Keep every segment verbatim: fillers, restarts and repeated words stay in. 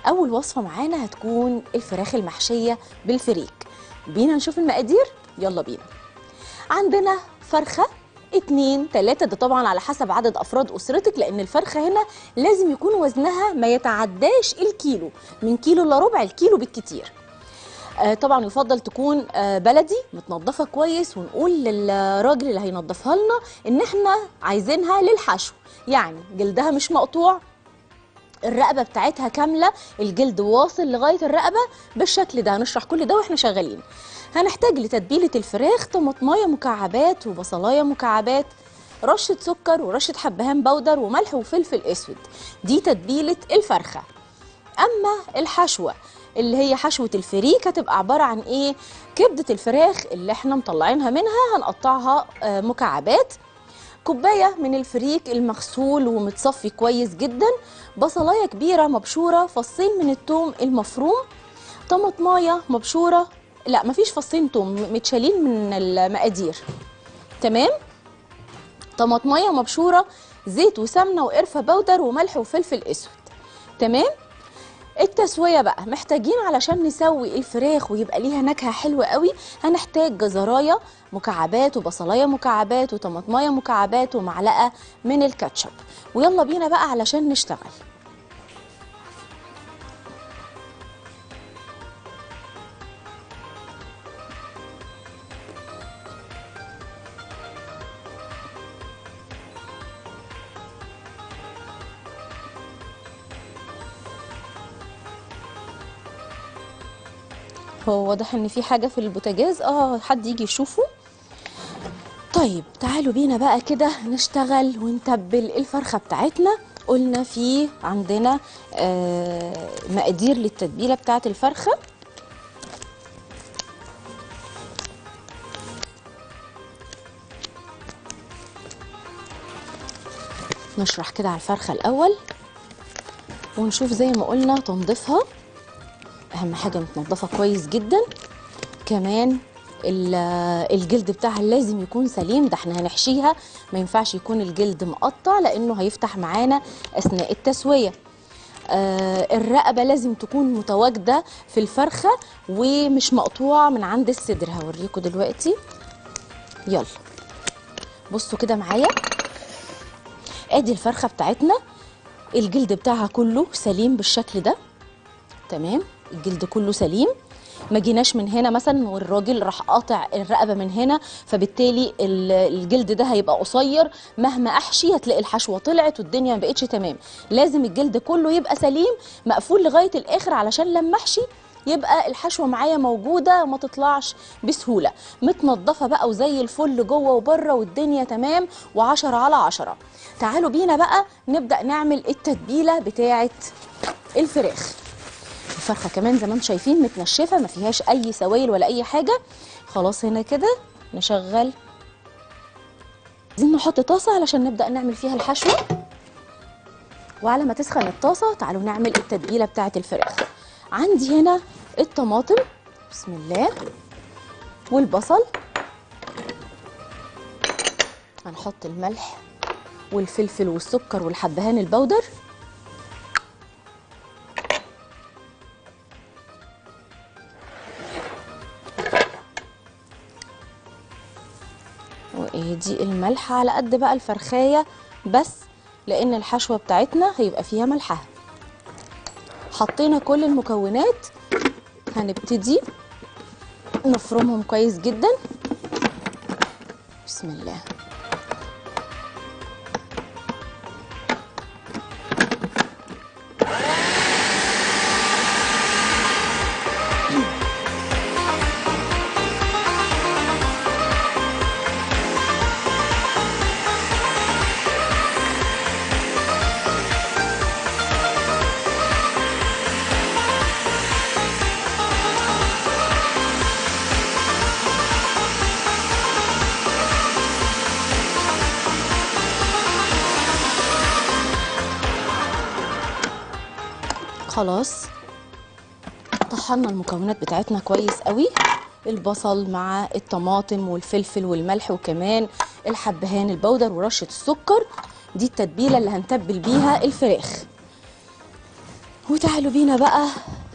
اول وصفه معانا هتكون الفراخ المحشيه بالفريك. بينا نشوف المقادير، يلا بينا. عندنا فرخه اتنين تلاتة، ده طبعا على حسب عدد افراد اسرتك، لان الفرخه هنا لازم يكون وزنها ما يتعداش الكيلو، من كيلو الا ربع الكيلو بالكتير. آه طبعا يفضل تكون آه بلدي متنضفه كويس، ونقول للراجل اللي هينضفها لنا ان احنا عايزينها للحشو، يعني جلدها مش مقطوع، الرقبه بتاعتها كامله، الجلد واصل لغايه الرقبه بالشكل ده. هنشرح كل ده واحنا شغالين. هنحتاج لتتبيله الفراخ طماطمايه مكعبات وبصلايه مكعبات، رشه سكر ورشه حبهان بودر وملح وفلفل اسود، دي تتبيله الفرخه. اما الحشوه اللي هي حشوه الفريك هتبقى عباره عن ايه؟ كبده الفراخ اللي احنا مطلعينها منها هنقطعها مكعبات، كوبايه من الفريك المغسول ومتصفي كويس جدا، بصلايه كبيره مبشوره، فصين من الثوم المفروم، طماطمايه مبشوره، لا مفيش فصين ثوم متشالين من المقادير، تمام، طماطمايه مبشوره، زيت وسمنه وقرفه بودر وملح وفلفل اسود، تمام. التسويه بقى محتاجين علشان نسوي الفراخ ويبقى ليها نكهه حلوه قوي، هنحتاج جزرايه مكعبات وبصلايه مكعبات وطماطمايه مكعبات ومعلقه من الكاتشب. ويلا بينا بقى علشان نشتغل. هو واضح ان في حاجه في البوتاجاز، اه حد يجي يشوفه. طيب تعالوا بينا بقى كده نشتغل ونتبل الفرخه بتاعتنا. قلنا في عندنا آه مقادير للتتبيله بتاعه الفرخه. نشرح كده على الفرخه الاول ونشوف زي ما قلنا تنظيفها، اهم حاجه متنضفه كويس جدا. كمان الجلد بتاعها لازم يكون سليم، ده احنا هنحشيها ما ينفعش يكون الجلد مقطع لانه هيفتح معانا اثناء التسويه. آه الرقبه لازم تكون متواجده في الفرخه ومش مقطوعه من عند الصدر، هوريكم دلوقتي. يلا بصوا كده معايا، ادي الفرخه بتاعتنا الجلد بتاعها كله سليم بالشكل ده، تمام، الجلد كله سليم، ما جيناش من هنا مثلا والراجل راح قاطع الرقبه من هنا، فبالتالي الجلد ده هيبقى قصير، مهما احشي هتلاقي الحشوه طلعت والدنيا ما بقتش تمام. لازم الجلد كله يبقى سليم مقفول لغايه الاخر علشان لما احشي يبقى الحشوه معايا موجوده وما تطلعش بسهوله، متنضفه بقى وزي الفل جوه وبره والدنيا تمام وعشرة على عشرة. تعالوا بينا بقى نبدا نعمل التتبيله بتاعه الفراخ. الفرخه كمان زي ما انتم شايفين متنشفه، ما فيهاش اي سوائل ولا اي حاجه. خلاص هنا كده نشغل، عايزين نحط طاسه علشان نبدا نعمل فيها الحشوه، وعلى ما تسخن الطاسه تعالوا نعمل التتبيله بتاعه الفراخ. عندي هنا الطماطم، بسم الله، والبصل، هنحط الملح والفلفل والسكر والحبهان البودر، ودي الملح على قد بقى الفرخايه بس، لان الحشوه بتاعتنا هيبقى فيها ملحها. حطينا كل المكونات، هنبتدي نفرمهم كويس جدا، بسم الله. خلاص طحنا المكونات بتاعتنا كويس قوي، البصل مع الطماطم والفلفل والملح وكمان الحبهان البودر ورشة السكر، دي التتبيلة اللي هنتبل بيها الفراخ. وتعالوا بينا بقى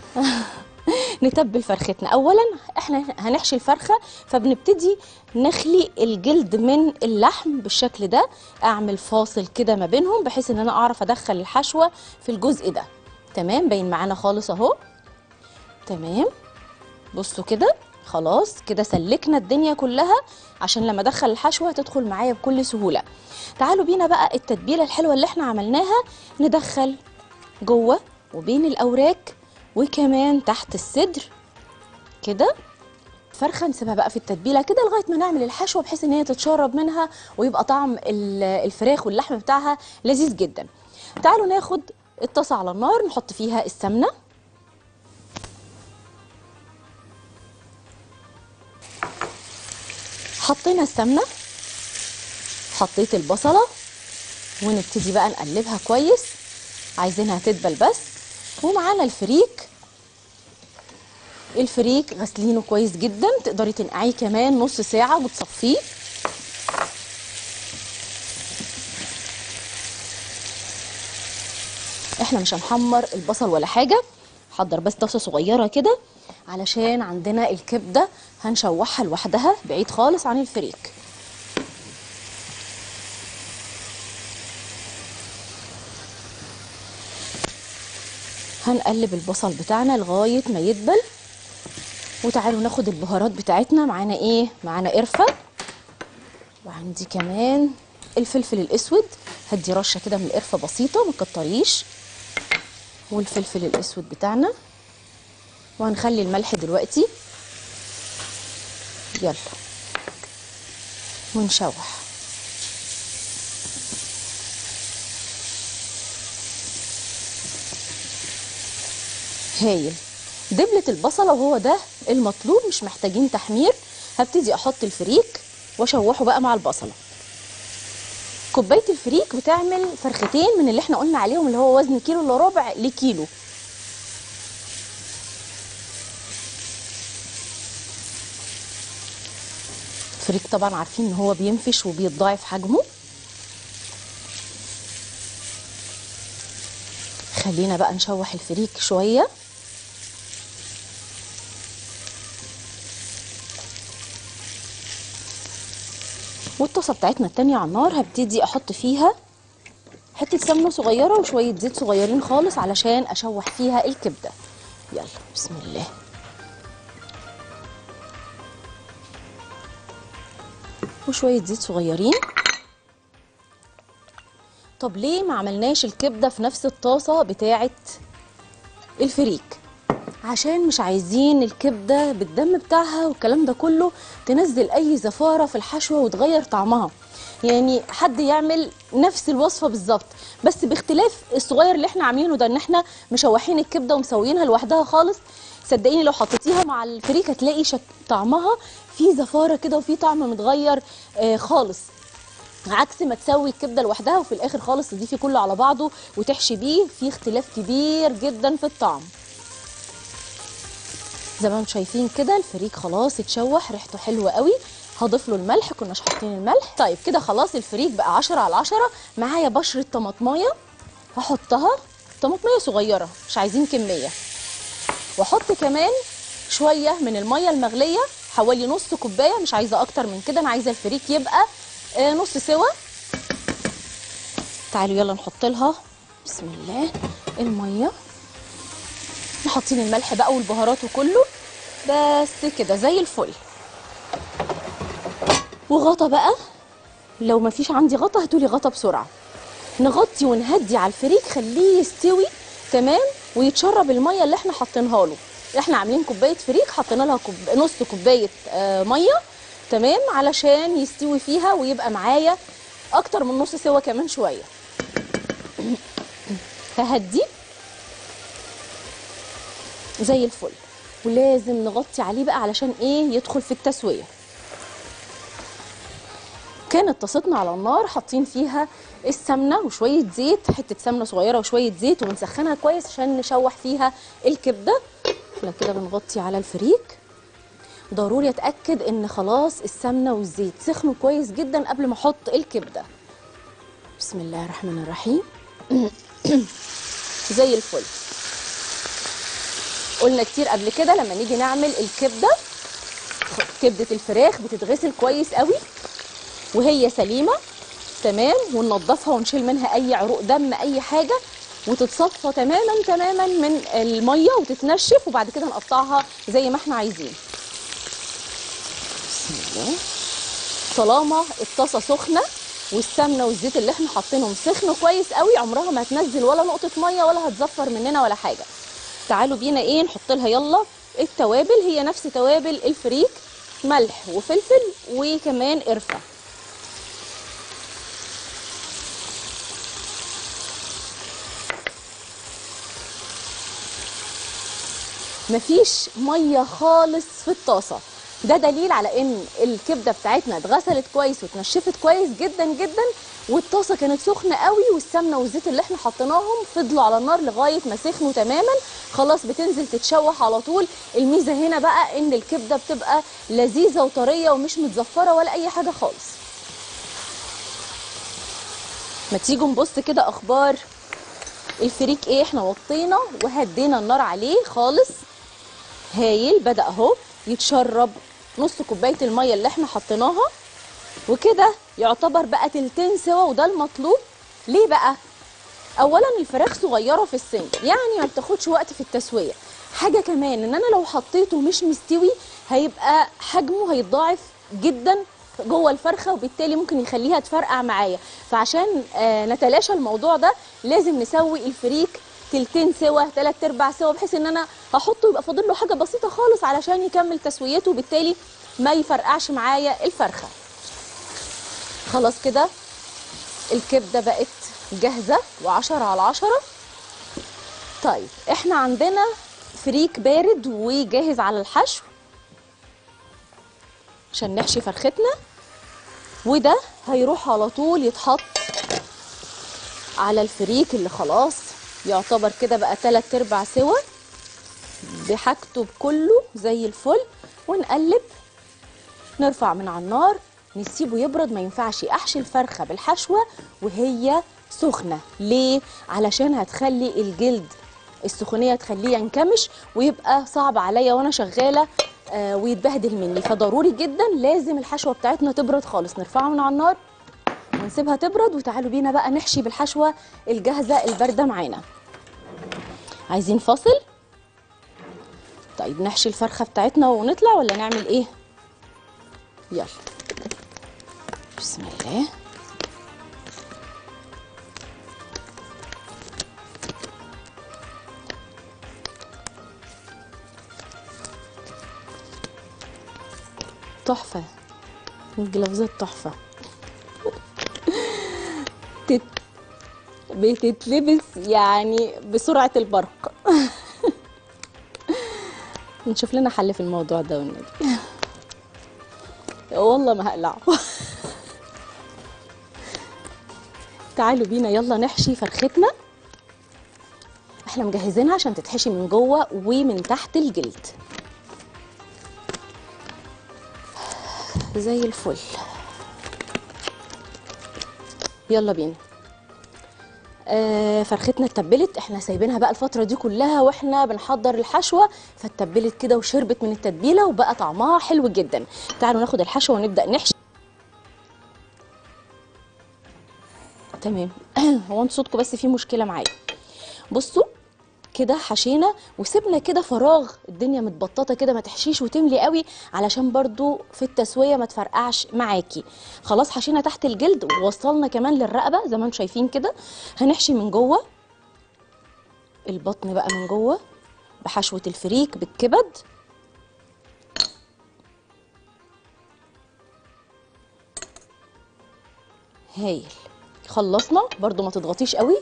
نتبل فرختنا. اولا احنا هنحشي الفرخه، فبنبتدي نخلي الجلد من اللحم بالشكل ده، اعمل فاصل كده ما بينهم بحيث ان انا اعرف ادخل الحشوه في الجزء ده. تمام، باين معانا خالص اهو. تمام، بصوا كده خلاص كده سلكنا الدنيا كلها عشان لما ادخل الحشوه تدخل معايا بكل سهوله. تعالوا بينا بقى التتبيله الحلوه اللي احنا عملناها ندخل جوه وبين الاوراق وكمان تحت الصدر كده. فرخه نسيبها بقى في التتبيله كده لغايه ما نعمل الحشوه بحيث ان هي تتشرب منها ويبقى طعم الفراخ واللحم بتاعها لذيذ جدا. تعالوا ناخد الطاسه على النار نحط فيها السمنه. حطينا السمنه، حطيت البصله ونبتدي بقى نقلبها كويس، عايزينها تدبل بس. ومعانا الفريك، الفريك غسلينه كويس جدا، تقدري تنقعيه كمان نص ساعه وتصفيه. احنا مش هنحمر البصل ولا حاجه، حضر بس طاسه صغيره كده علشان عندنا الكبده هنشوحها لوحدها بعيد خالص عن الفريك. هنقلب البصل بتاعنا لغايه ما يدبل. وتعالوا ناخد البهارات بتاعتنا. معانا ايه؟ معانا قرفه، وعندي كمان الفلفل الاسود، هدي رشه كده من القرفه بسيطه ما تكتريش، والفلفل الاسود بتاعنا، وهنخلي الملح دلوقتي. يلا ونشوح. هايل، دبلة البصلة وهو ده المطلوب، مش محتاجين تحمير. هبتدي احط الفريك واشوحه بقى مع البصلة. كوباية الفريك بتعمل فرختين من اللي احنا قلنا عليهم اللي هو وزن كيلو الا ربع لكيلو. الفريك طبعا عارفين ان هو بينفش وبيتضاعف حجمه. خلينا بقى نشوح الفريك شوية. والطاسه بتاعتنا التانية على النار هبتدي احط فيها حته سمنه صغيره وشويه زيت صغيرين خالص علشان اشوح فيها الكبده. يلا بسم الله. وشويه زيت صغيرين. طب ليه ما عملناش الكبده في نفس الطاسه بتاعه الفريك؟ عشان مش عايزين الكبده بالدم بتاعها والكلام ده كله تنزل اي زفاره في الحشوه وتغير طعمها. يعني حد يعمل نفس الوصفه بالظبط بس باختلاف الصغير اللي احنا عاملينه ده، ان احنا مشوحين الكبده ومسويينها لوحدها خالص. صدقيني لو حطيتيها مع الفريك هتلاقي شك... طعمها فيه زفاره كده وفيه طعم متغير آه خالص، عكس ما تسوي الكبده لوحدها وفي الاخر خالص تضيفي كله على بعضه وتحشي بيه، في اختلاف كبير جدا في الطعم. زي ما انتم شايفين كده الفريك خلاص اتشوح، ريحته حلوه قوي. هضيف له الملح، كناش حاطين الملح. طيب كده خلاص الفريك بقى عشرة على عشرة. معايا بشره طماطمايه هحطها، طماطمايه صغيره مش عايزين كميه. واحط كمان شويه من الميه المغليه، حوالي نص كوبايه، مش عايزه اكتر من كده، انا عايزه الفريك يبقى آه نص سوا. تعالوا يلا نحط لها بسم الله الميه. حاطين الملح بقى والبهارات وكله، بس كده زي الفل. وغطا بقى، لو ما فيش عندي غطا هاتولي غطا بسرعه. نغطي ونهدي على الفريك، خليه يستوي تمام ويتشرب الميه اللي احنا حاطينها له. احنا عاملين كوبايه فريك حطينا لها كوب... نص كوبايه آه ميه تمام علشان يستوي فيها ويبقى معايا اكتر من نص سوا كمان شويه. فهدي زي الفل، ولازم نغطي عليه بقى علشان ايه يدخل في التسويه. كانت طاستنا على النار حاطين فيها السمنه وشويه زيت، حته سمنه صغيره وشويه زيت، وبنسخنها كويس عشان نشوح فيها الكبده. احنا كده بنغطي على الفريك. ضروري اتاكد ان خلاص السمنه والزيت سخنوا كويس جدا قبل ما احط الكبده. بسم الله الرحمن الرحيم. زي الفل. قلنا كتير قبل كده لما نيجي نعمل الكبده، كبده الفراخ بتتغسل كويس قوي وهي سليمه تمام، وننضفها ونشيل منها اي عروق دم اي حاجه، وتتصفى تماما تماما من الميه وتتنشف، وبعد كده نقطعها زي ما احنا عايزين. بسم الله. طالما الطاسه سخنه والسمنه والزيت اللي احنا حاطينهم سخنوا كويس قوي، عمرها ما هتنزل ولا نقطه ميه ولا هتزفر مننا ولا حاجه. تعالوا بينا ايه نحط لها يلا التوابل، هي نفس توابل الفريك، ملح وفلفل وكمان قرفه. مفيش ميه خالص في الطاسه، ده دليل على ان الكبده بتاعتنا اتغسلت كويس واتنشفت كويس جدا جدا، والطاسه كانت سخنه قوي، والسمنه والزيت اللي احنا حطيناهم فضلوا على النار لغايه ما سخنوا تماما. خلاص بتنزل تتشوح على طول. الميزه هنا بقى ان الكبده بتبقى لذيذه وطريه ومش متزفره ولا اي حاجه خالص. ما تيجوا نبص كده اخبار الفريك ايه. احنا وطينا وهدينا النار عليه خالص. هايل، بدأ اهو يتشرب نص كوبايه الميه اللي احنا حطيناها، وكده يعتبر بقى تلتين سوا، وده المطلوب. ليه بقى؟ اولا الفراخ صغيره في السن، يعني ما بتاخدش وقت في التسويه. حاجه كمان ان انا لو حطيته مش مستوي هيبقى حجمه هيتضاعف جدا جوه الفرخه، وبالتالي ممكن يخليها تفرقع معايا. فعشان آه نتلاشى الموضوع ده لازم نسوي الفريك تلتين سوا، تلات ارباع سوا، بحيث ان انا هحطه يبقى فاضل له حاجه بسيطه خالص علشان يكمل تسويته، وبالتالي ما يفرقعش معايا الفرخه. خلاص كده الكبده بقت جاهزه وعشرة على عشرة. طيب احنا عندنا فريك بارد وجاهز على الحشو عشان نحشي فرختنا، وده هيروح على طول يتحط على الفريك اللي خلاص يعتبر كده بقى تلات ارباع سوا بحاجته بكله زي الفل. ونقلب، نرفع من على النار، نسيبه يبرد. ما ينفعش احشي الفرخه بالحشوه وهي سخنه. ليه؟ علشان هتخلي الجلد السخونيه تخليه ينكمش ويبقى صعب عليا وانا شغاله آه ويتبهدل مني. فضروري جدا لازم الحشوه بتاعتنا تبرد خالص. نرفعها من على النار ونسيبها تبرد، وتعالوا بينا بقى نحشي بالحشوه الجاهزه البارده معانا. عايزين فاصل؟ طيب نحشي الفرخه بتاعتنا ونطلع ولا نعمل ايه؟ يلا بسم الله. تحفه الجلافزات، تحفه تت... بتتلبس يعني بسرعه البرق. نشوف لنا حل في الموضوع ده والنبي. والله ما هقلعه. تعالوا بينا يلا نحشي فرختنا. احنا مجهزينها عشان تتحشي من جوه ومن تحت الجلد زي الفل. يلا بينا. آه فرختنا اتبلت، احنا سايبينها بقى الفتره دي كلها واحنا بنحضر الحشوه، فاتبلت كده وشربت من التتبيله وبقى طعمها حلو جدا. تعالوا ناخد الحشوه ونبدا نحشي. تمام. هو انتوا صوتكم بس في مشكله معايا. بصوا كده حشينا وسيبنا كده فراغ، الدنيا متبططه كده، ما تحشيش وتملي قوي علشان برضو في التسويه ما تفرقعش معاكي. خلاص حشينا تحت الجلد ووصلنا كمان للرقبه زي ما انتم شايفين كده. هنحشي من جوه البطن بقى، من جوه بحشوه الفريك بالكبد. هايل. خلصنا، برضو ما تضغطيش قوي.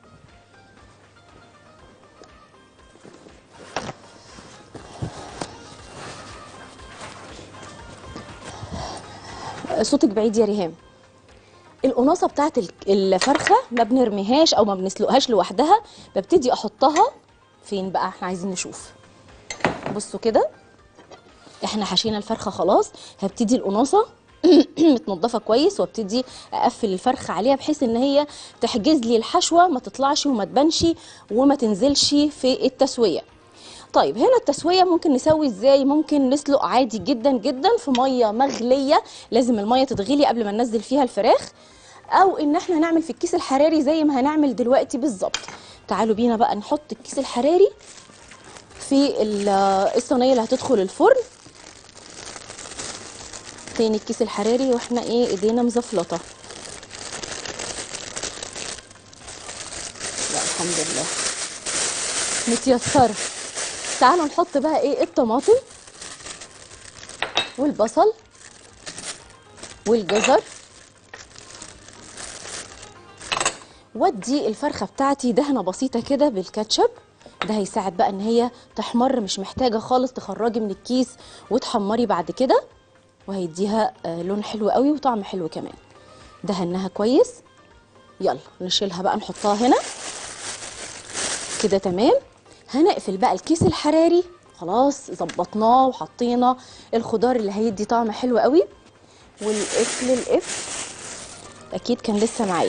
صوتك بعيد يا ريهام. القناصه بتاعت الفرخه ما بنرميهاش او ما بنسلقهاش لوحدها، ببتدي احطها فين بقى. احنا عايزين نشوف. بصوا كده احنا حشينا الفرخه خلاص، هبتدي القناصه متنضفه كويس وابتدي اقفل الفرخه عليها بحيث ان هي تحجز لي الحشوه ما تطلعش وما تبانش وما تنزلش في التسويه. طيب هنا التسويه ممكن نسوي ازاي؟ ممكن نسلق عادي جدا جدا في ميه مغليه، لازم الميه تتغلي قبل ما ننزل فيها الفراخ، او ان احنا نعمل في الكيس الحراري زي ما هنعمل دلوقتي بالظبط. تعالوا بينا بقى نحط الكيس الحراري في الصينيه اللي هتدخل الفرن. تاني الكيس الحراري واحنا ايه ايدينا مزفلطه. لا الحمد لله متيسره. تعالوا نحط بقى ايه الطماطم والبصل والجزر، وادي الفرخه بتاعتي دهنه بسيطه كده بالكاتشب. ده هيساعد بقى ان هي تحمر، مش محتاجه خالص تخرجي من الكيس وتحمري بعد كده، وهيديها لون حلو قوي وطعم حلو كمان. دهناها كويس. يلا نشيلها بقى نحطها هنا كده تمام. هنقفل بقى الكيس الحراري، خلاص ظبطناه وحطينا الخضار اللي هيدي طعم حلو قوي. والقفل القفل اكيد كان لسه معايا.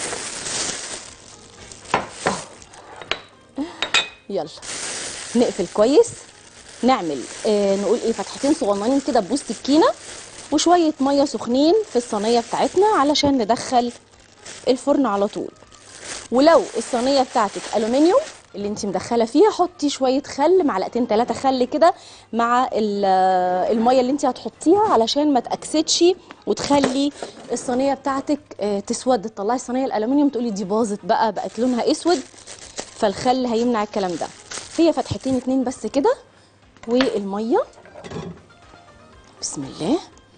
يلا نقفل كويس. نعمل آه نقول ايه فتحتين صغننين كده ببوس سكينه، وشويه ميه سخنين في الصينيه بتاعتنا علشان ندخل الفرن على طول. ولو الصينيه بتاعتك الومنيوم اللي انت مدخله فيها، حطي شويه خل، معلقتين ثلاثه خل كده مع الميه اللي انت هتحطيها علشان ما تاكسدش وتخلي الصينيه بتاعتك تسود. تطلعي الصينيه الالومنيوم تقولي دي باظت بقى، بقت لونها اسود، فالخل هيمنع الكلام ده. هي فتحتين اتنين بس كده، والميه بسم الله.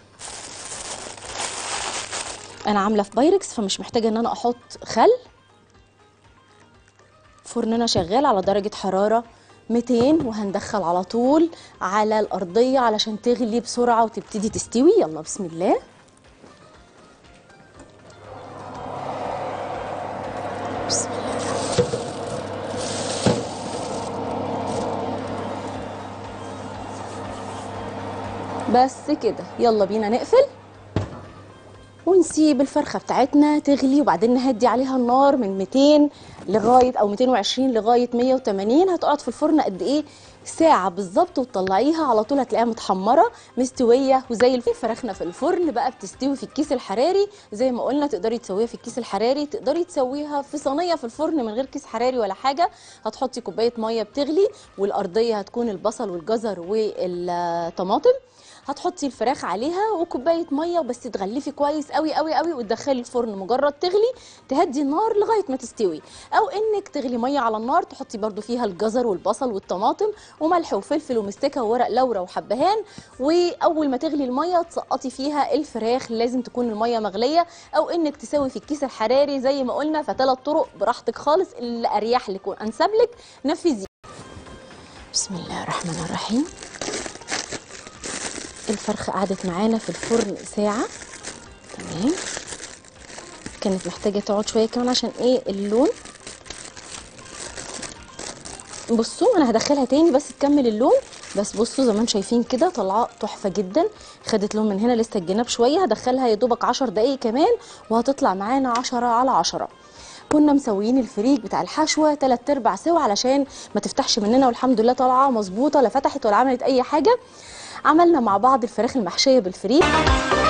انا عامله في بايركس فمش محتاجه ان انا احط خل. فرننا شغال على درجه حراره مئتين، وهندخل على طول على الارضيه علشان تغلي بسرعه وتبتدي تستوي. يلا بسم الله. بسم الله. بس كده يلا بينا نقفل ونسيب الفرخه بتاعتنا تغلي، وبعدين نهدي عليها النار من مئتين لغايه او مئتين وعشرين لغايه مئة وثمانين. هتقعد في الفرن قد ايه؟ ساعه بالظبط، وتطلعيها على طول هتلاقيها متحمره مستويه وزي الفل. فراخنا في الفرن بقى بتستوي في الكيس الحراري زي ما قلنا. تقدري تسويها في الكيس الحراري، تقدري تسويها في صينيه في الفرن من غير كيس حراري ولا حاجه. هتحطي كوبايه ميه بتغلي، والارضيه هتكون البصل والجزر والطماطم. هتحطي الفراخ عليها وكوبايه ميه وبس، تغلفي كويس قوي قوي قوي وتدخلي الفرن. مجرد تغلي تهدي النار لغايه ما تستوي، او انك تغلي ميه على النار تحطي برده فيها الجزر والبصل والطماطم وملح وفلفل ومستكه وورق لورا وحبهان، واول ما تغلي الميه تسقطي فيها الفراخ. لازم تكون الميه مغليه، او انك تسوي في الكيس الحراري زي ما قلنا. فثلاث طرق براحتك خالص، اللي اريح لك وانسب لك نفذيه. بسم الله الرحمن الرحيم. الفرخه قعدت معانا في الفرن ساعه تمام. كانت محتاجه تقعد شويه كمان عشان ايه اللون. بصوا انا هدخلها تاني بس تكمل اللون. بس بصوا زي ما انتم شايفين كده طالعه تحفه جدا. خدت لون من هنا لسه الجناب شويه. هدخلها يا دوبك عشر دقايق كمان وهتطلع معانا عشرة على عشرة. كنا مسويين الفريك بتاع الحشوه تلات ارباع سوا علشان ما تفتحش مننا، والحمد لله طالعه مظبوطه، لا فتحت ولا عملت اي حاجه. عملنا مع بعض الفراخ المحشيه بالفريك.